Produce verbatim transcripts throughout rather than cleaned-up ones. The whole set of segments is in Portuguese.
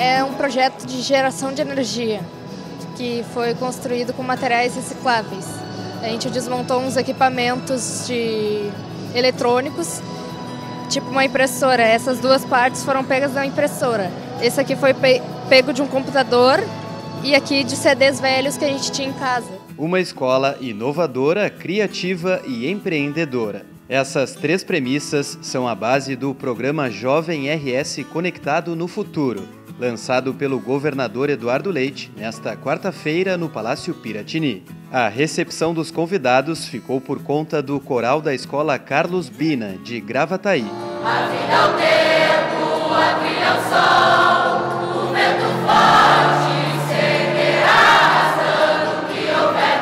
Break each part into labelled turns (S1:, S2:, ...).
S1: é um projeto de geração de energia que foi construído com materiais recicláveis. A gente desmontou uns equipamentos de eletrônicos, tipo uma impressora. Essas duas partes foram pegas da impressora. Esse aqui foi pe pego de um computador e aqui de C Ds velhos que a gente tinha em casa.
S2: Uma escola inovadora, criativa e empreendedora. Essas três premissas são a base do programa Jovem R S Conectado no Futuro, lançado pelo governador Eduardo Leite nesta quarta-feira no Palácio Piratini. A recepção dos convidados ficou por conta do coral da Escola Carlos Bina, de Gravataí.
S3: A vida é o tempo, a trilha é o sol, o vento forte seguirá arrastando o que houver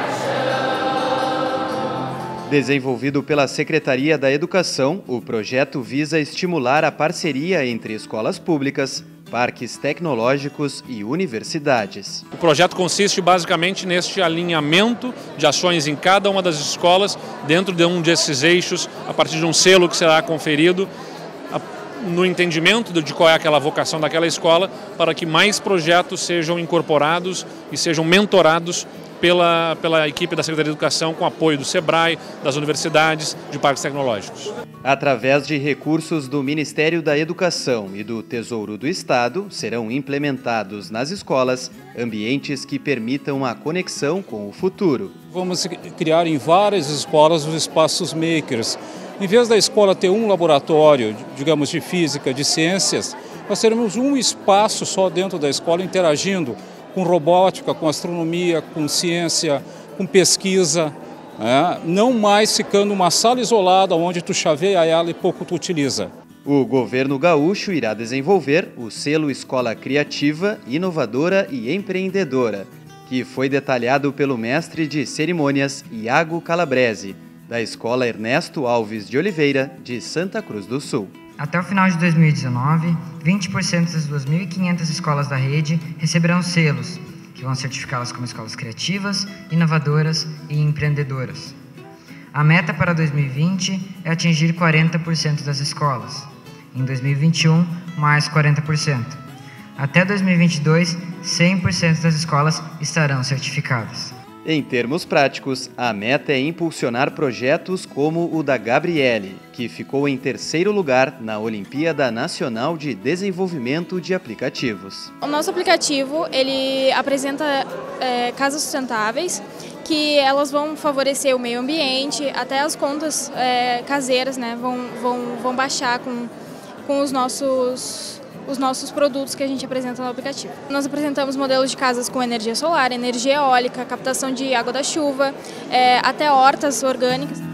S3: no chão.
S2: Desenvolvido pela Secretaria da Educação, o projeto visa estimular a parceria entre escolas públicas, parques tecnológicos e universidades.
S4: O projeto consiste basicamente neste alinhamento de ações em cada uma das escolas, dentro de um desses eixos, a partir de um selo que será conferido, no entendimento de qual é aquela vocação daquela escola, para que mais projetos sejam incorporados e sejam mentorados pela, pela equipe da Secretaria de Educação, com apoio do SEBRAE, das universidades, de parques tecnológicos.
S2: Através de recursos do Ministério da Educação e do Tesouro do Estado, serão implementados nas escolas ambientes que permitam a conexão com o futuro.
S5: Vamos criar em várias escolas os espaços makers. Em vez da escola ter um laboratório, digamos, de física, de ciências, nós teremos um espaço só dentro da escola interagindo com robótica, com astronomia, com ciência, com pesquisa, né? Não mais ficando uma sala isolada onde tu chaveia ela e pouco tu utiliza.
S2: O governo gaúcho irá desenvolver o selo Escola Criativa, Inovadora e Empreendedora, que foi detalhado pelo mestre de cerimônias Iago Calabrese, da Escola Ernesto Alves de Oliveira, de Santa Cruz do Sul.
S6: Até o final de dois mil e dezenove, vinte por cento das duas mil e quinhentas escolas da rede receberão selos, que vão certificá-las como escolas criativas, inovadoras e empreendedoras. A meta para dois mil e vinte é atingir quarenta por cento das escolas. Em dois mil e vinte e um, mais quarenta por cento. Até dois mil e vinte e dois, cem por cento das escolas estarão certificadas.
S2: Em termos práticos, a meta é impulsionar projetos como o da Gabriele, que ficou em terceiro lugar na Olimpíada Nacional de Desenvolvimento de Aplicativos.
S7: O nosso aplicativo ele apresenta é, casas sustentáveis, que elas vão favorecer o meio ambiente, até as contas é, caseiras, né, vão, vão, vão baixar com, com os nossos... os nossos produtos que a gente apresenta no aplicativo. Nós apresentamos modelos de casas com energia solar, energia eólica, captação de água da chuva, é, até hortas orgânicas.